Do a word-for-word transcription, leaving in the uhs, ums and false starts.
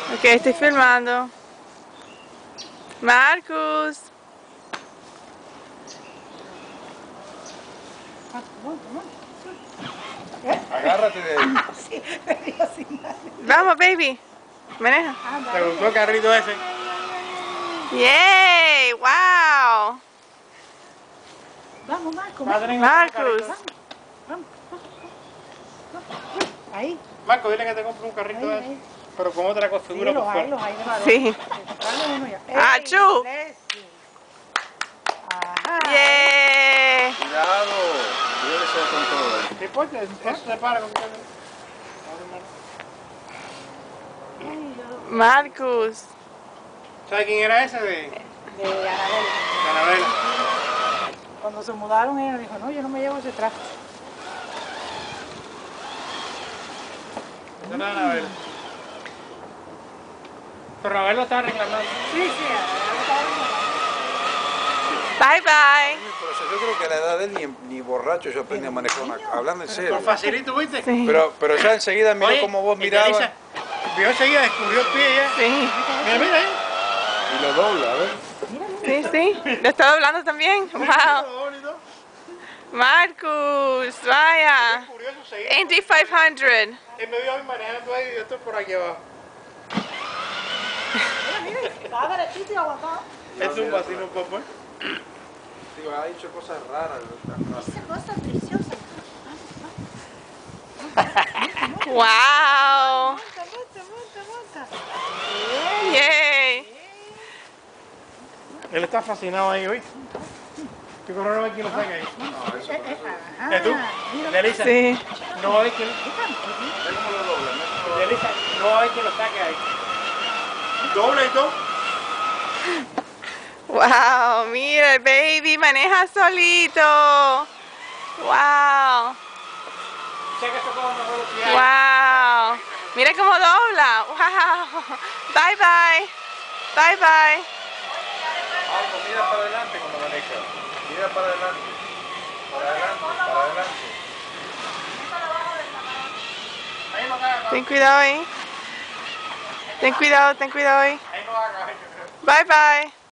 Ok, estoy filmando. Marcus. Agárrate de ahí. Sí, me dio sin nada. Vamos, baby. Maneja. ¿Te gustó el carrito ese? ¡Yay! ¡Wow! Vamos, Marco, Padre, vamos. Marcus. Vamos, vamos, vamos. Ahí, Marco, dile que te compre un carrito ahí, de ese. ahí. Pero con otra Sí, costura los por hay, fuera. los hay de varón. Sí. Comprarle uno ya. ¡Achú! Ey, Ajá. ¡Yay! Cuidado. Cuidado eso con todo. ¿Qué importa? Eso se para con todo. Marcus. ¿Sabes quién era ese? De, De Anabel. de Anabela. Cuando se mudaron, ella dijo, no, yo no me llevo ese traje. Esa era Anabela. Pero Anabela lo estaba reclamando. Sí, sí, Anabel estaba Bye bye. Pero yo creo que a la edad de él ni, ni borracho yo aprendí a manejar una, hablando en serio. Lo facilito, ¿viste? Sí. Pero, pero ya enseguida miró Oye, como vos y mirabas Melissa, vio enseguida, descubrió el pie ya. Sí. Mira, mira ahí. y lo dobla, a ver. Sí, sí. Lo estaba hablando también. Wow. Bonito. Marcus, vaya. Descubrió eso enseguida. Indy quinientos. Él me vio a mí manejando ahí y yo estoy por aquí abajo. Estaba derechito y aguantado. Es un vacino, papá. Digo, ha dicho cosas raras. Esa cosa preciosa. Wow. Monta, monta, monta, monta. Yay. Él está fascinado ahí, ¿oíste? ¿Qué correo no ves quién lo saca ahí? ¿Es tú? Melissa, Sí. no hay quien... ¿Cómo lo dobla? Melissa, no hay quien lo saque ahí. Doble y todo. Wow, mira, el baby maneja solito. Wow. Checa esto con una velocidad. Wow. Mira cómo dobla. Wow. Bye bye. Bye bye. Algo, mira para adelante cuando maneja. Mira para adelante. Para adelante, para adelante. Ahí no haga, Ten cuidado ahí. Ten cuidado, ten cuidado ahí. ahí no haga. Bye bye.